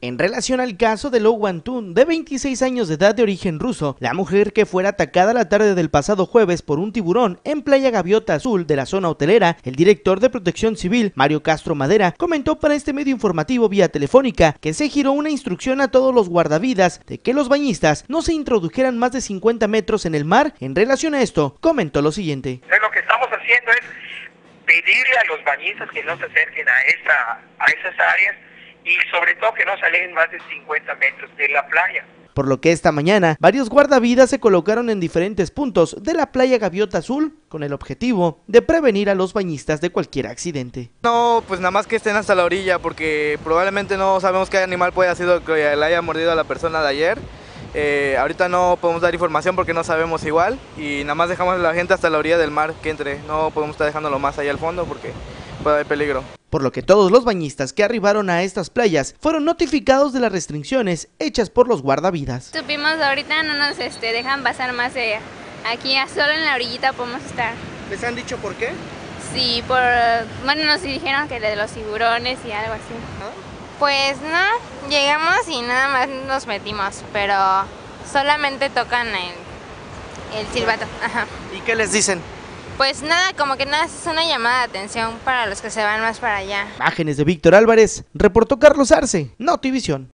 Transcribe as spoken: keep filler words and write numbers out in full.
En relación al caso de Lo Wantun, de veintiséis años de edad de origen ruso, la mujer que fuera atacada la tarde del pasado jueves por un tiburón en Playa Gaviota Azul de la zona hotelera, el director de Protección Civil, Mario Castro Madera, comentó para este medio informativo vía telefónica que se giró una instrucción a todos los guardavidas de que los bañistas no se introdujeran más de cincuenta metros en el mar. En relación a esto, comentó lo siguiente. Lo que estamos haciendo es pedirle a los bañistas que no se acerquen a, esa, a esas áreas y sobre todo que no se alejen más de cincuenta metros de la playa. Por lo que esta mañana, varios guardavidas se colocaron en diferentes puntos de la Playa Gaviota Azul con el objetivo de prevenir a los bañistas de cualquier accidente. No, pues nada más que estén hasta la orilla porque probablemente no sabemos qué animal puede haber sido que le haya mordido a la persona de ayer. Eh, ahorita no podemos dar información porque no sabemos igual y nada más dejamos a la gente hasta la orilla del mar que entre. No podemos estar dejándolo más allá al fondo porque puede haber peligro. Por lo que todos los bañistas que arribaron a estas playas fueron notificados de las restricciones hechas por los guardavidas. Supimos ahorita no nos este, dejan pasar más allá. Aquí solo en la orillita podemos estar. ¿Les han dicho por qué? Sí, por bueno, nos dijeron que de los tiburones y algo así. ¿Ah? Pues no, llegamos y nada más nos metimos, pero solamente tocan el, el silbato. Ajá. ¿Y qué les dicen? Pues nada, como que nada, es una llamada de atención para los que se van más para allá. Imágenes de Víctor Álvarez, reportó Carlos Arce, Notivisión.